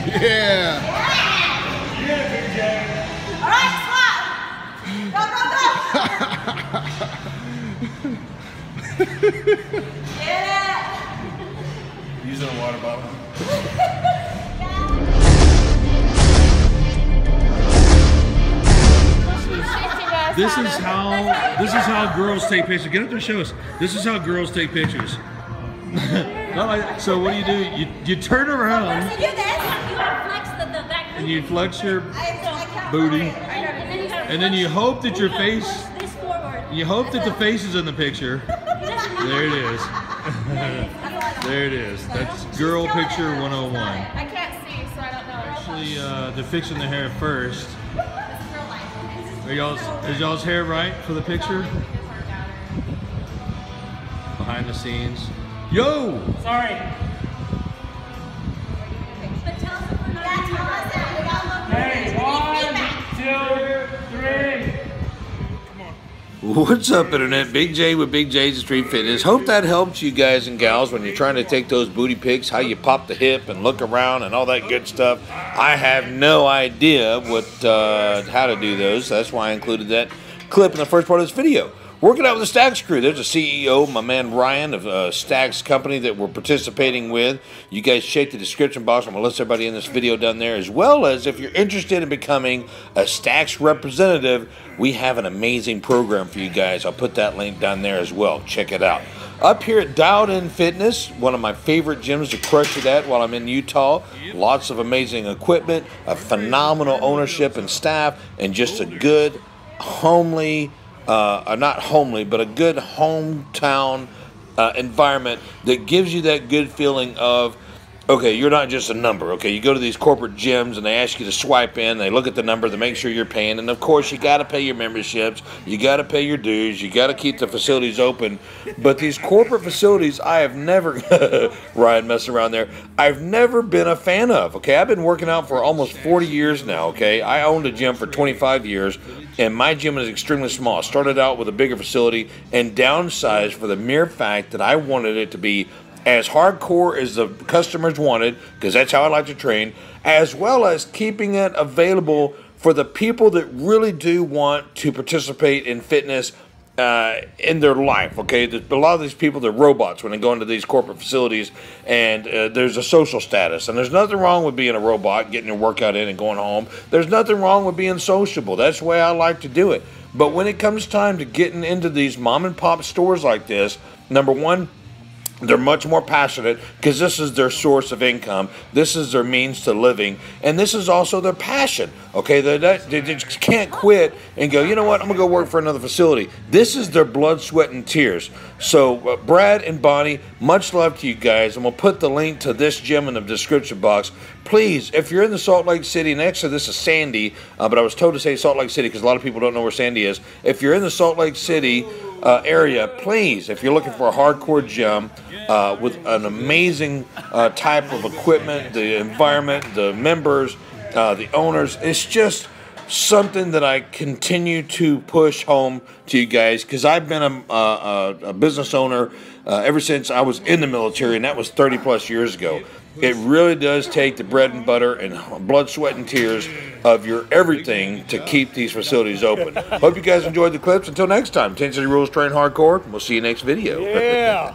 Yeah. Yeah, Big J. All right, swap. Go, go, go. Get it. Using a water bottle. This is how girls take pictures. Get up there and show us. This is how girls take pictures. Not like, so what do? You turn around First you do this. and you flex your booty, and then you hope that your face, you hope that the face is in the picture. There it is. There it is. That's girl picture 101. I can't see, so I don't know. Actually, they're fixing the hair first. Is y'all's hair right for the picture? Behind the scenes. Yo! Sorry. Hey, 1, 2, 3. What's up, Internet? Big J with Big J's Street Fitness. Hope that helps you guys and gals when you're trying to take those booty pics, how you pop the hip and look around and all that good stuff. I have no idea how to do those. So that's why I included that clip in the first part of this video. Working out with the Stags crew. There's a CEO, my man Ryan of Stags Company that we're participating with. You guys check the description box. I'm going to list everybody in this video down there, as well as if you're interested in becoming a Stags representative, we have an amazing program for you guys. I'll put that link down there as well. Check it out. Up here at Dialed In Fitness, one of my favorite gyms to crush it at while I'm in Utah. Lots of amazing equipment, a phenomenal ownership and staff, and just a good, homely, not homely, but a good hometown environment that gives you that good feeling of, okay, you're not just a number. Okay, you go to these corporate gyms and they ask you to swipe in, they look at the number, they make sure you're paying, and of course you got to pay your memberships, you got to pay your dues, you got to keep the facilities open. But these corporate facilities, I have never, Ryan messing around there, I've never been a fan of. Okay, I've been working out for almost 40 years now. Okay, I owned a gym for 25 years. And my gym is extremely small. I started out with a bigger facility and downsized for the mere fact that I wanted it to be as hardcore as the customers wanted, because that's how I like to train, as well as keeping it available for the people that really do want to participate in fitness in their life. Okay, there's a lot of these people, they're robots when they go into these corporate facilities, and there's a social status, and there's nothing wrong with being a robot, getting your workout in and going home. There's nothing wrong with being sociable. That's the way I like to do it. But when it comes time to getting into these mom and pop stores like this, number one, they're much more passionate because this is their source of income. This is their means to living. And this is also their passion. Okay, they just can't quit and go, you know what, I'm going to go work for another facility. This is their blood, sweat, and tears. So Brad and Bonnie, much love to you guys. I'm going to put the link to this gym in the description box. Please, if you're in the Salt Lake City, and actually this is Sandy, but I was told to say Salt Lake City because a lot of people don't know where Sandy is. If you're in the Salt Lake City area, please, if you're looking for a hardcore gym with an amazing type of equipment, the environment, the members, the owners, it's just something that I continue to push home to you guys, because I've been a business owner ever since I was in the military, and that was 30 plus years ago. It really does take the bread and butter and blood, sweat, and tears of your everything to keep these facilities open. Hope you guys enjoyed the clips. Until next time, 10 City Rules, train hardcore. We'll see you next video. Yeah.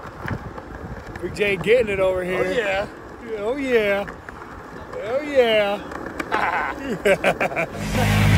Big J getting it over here. Oh yeah. Oh yeah. Oh yeah.